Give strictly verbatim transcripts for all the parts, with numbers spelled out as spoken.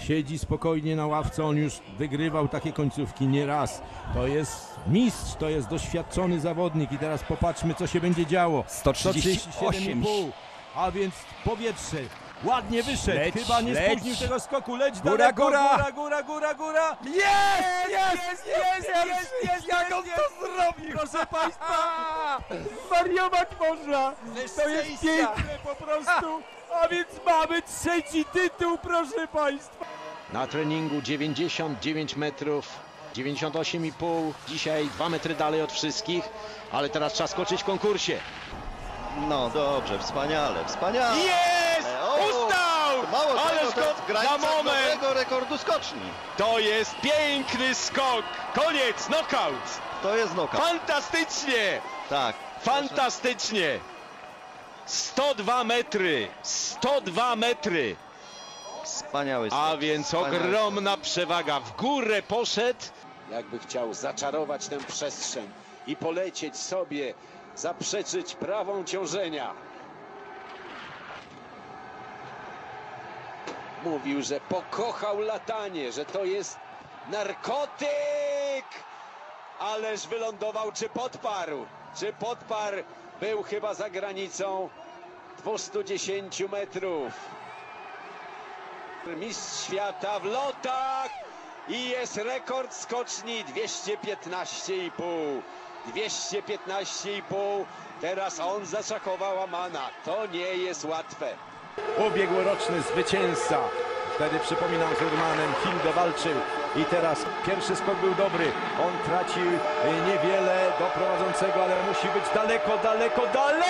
siedzi spokojnie na ławce, on już wygrywał takie końcówki nieraz. To jest mistrz, to jest doświadczony zawodnik i teraz popatrzmy, co się będzie działo. sto trzydzieści osiem i pół, a więc powietrze. Ładnie wyszedł, Leć, chyba nie leć. spóźnił tego skoku, leć Góra, daleko, góra. góra, góra, góra, góra. Jest! Jest! Jest! Jest! Jest! Jak on to zrobił? Proszę Państwa, Wariować można! To jest piękne po prostu! A więc mamy trzeci tytuł, proszę Państwa! Na treningu dziewięćdziesiąt dziewięć metrów, dziewięćdziesiąt osiem i pół, dzisiaj dwa metry dalej od wszystkich, ale teraz trzeba skoczyć w konkursie. No dobrze, wspaniale, wspaniale. Jest! O, Ustał! Mało tego, Ależ to go jest granica na moment! nowego rekordu skoczni. To jest piękny skok! Koniec, knockout! To jest knockout. Fantastycznie! Tak. Fantastycznie! sto dwa metry! sto dwa metry! Wspaniały skok. A więc Wspaniały ogromna przewaga. W górę poszedł. Jakby chciał zaczarować tę przestrzeń i polecieć sobie, zaprzeczyć prawą ciążenia. Mówił, że pokochał latanie, że to jest narkotyk! Ależ wylądował, czy podparł? Czy podparł? Był chyba za granicą dwieście dziesięć metrów. Mistrz świata w lotach i jest rekord skoczni dwieście piętnaście i pół. dwieście piętnaście i pół. Teraz on zaszachował Amana. To nie jest łatwe. ubiegłoroczny zwycięzca. Wtedy, przypominam, z Urmanem Hill dowalczył i teraz pierwszy skok był dobry. On tracił niewiele do prowadzącego, ale musi być daleko, daleko, daleko!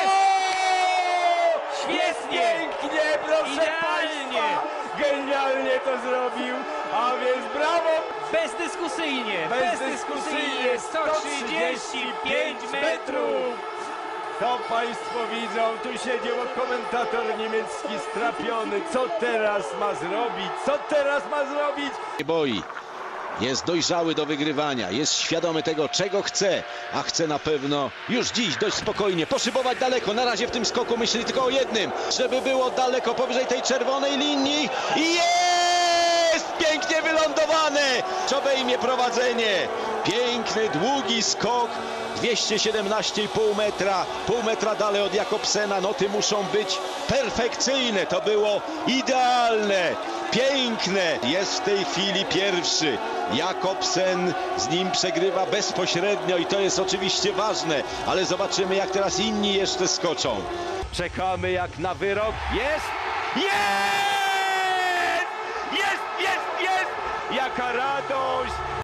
Świetnie! Pięknie, proszę Idealnie! Państwa! Genialnie to zrobił, a więc brawo! Bezdyskusyjnie! Bezdyskusyjnie sto trzydzieści pięć metrów! To Państwo widzą, tu siedzi komentator niemiecki strapiony. Co teraz ma zrobić? Co teraz ma zrobić? Nie boi. Jest dojrzały do wygrywania. Jest świadomy tego, czego chce. A chce na pewno już dziś dość spokojnie poszybować daleko. Na razie w tym skoku myśli tylko o jednym. Żeby było daleko powyżej tej czerwonej linii. I jest! Pięknie wylądowane! Co obejmie prowadzenie. Piękny, długi skok. dwieście siedemnaście i pół metra, pół metra dalej od Jakobsena. Noty muszą być perfekcyjne. To było idealne, piękne. Jest w tej chwili pierwszy. Jakobsen z nim przegrywa bezpośrednio i to jest oczywiście ważne. Ale zobaczymy, jak teraz inni jeszcze skoczą. Czekamy jak na wyrok. Jest! Jest! Jest! Jest! Jest! Jaka radość!